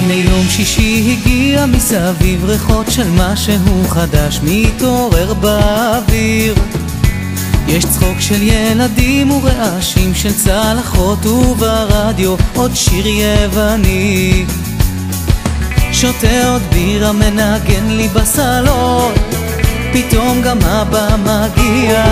הנה יום שישי הגיע מסביב, ריחות של משהו חדש מתעורר באוויר. יש צחוק של ילדים ורעשים של צלחות, וברדיו עוד שיר יווני. שותה עוד בירה, מנגן לי בסלון, פתאום גם אבא מגיע.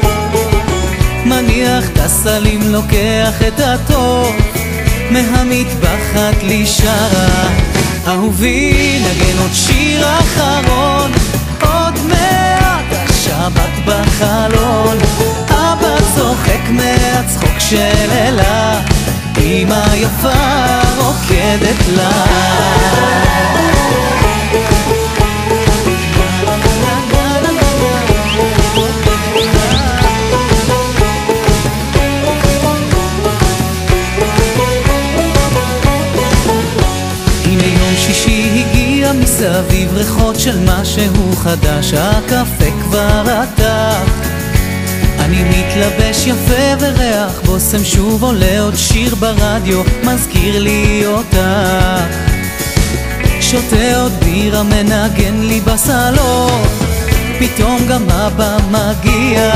מניח את הסלים, לוקח את הטוב, מהמטבחת לי שרה, אהובי נגן עוד שיר אחרון, עוד מעט השבת בחלון. אבא צוחק מהצחוק של אלה, אמא יפה רוקדת לה. שישי הגיע מסביב, ריחות של משהו חדש, הקפה כבר עטף. אני מתלבש יפה וריח בוסם שוב עולה, עוד שיר ברדיו מזכיר לי אותך. שותה עוד בירה, מנגן לי בסלון, פתאום גם אבא מגיע.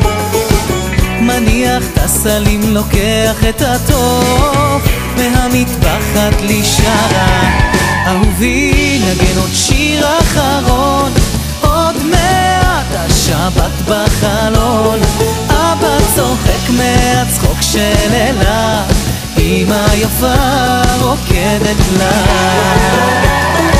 מניח את הסלים, לוקח את הטוב, מהמטבחת לי שרה, אהובי נגן עוד שיר אחרון, עוד מעט השבת בחלון. אבא צוחק מהצחוק של אלה, אמא יפה רוקדת לה.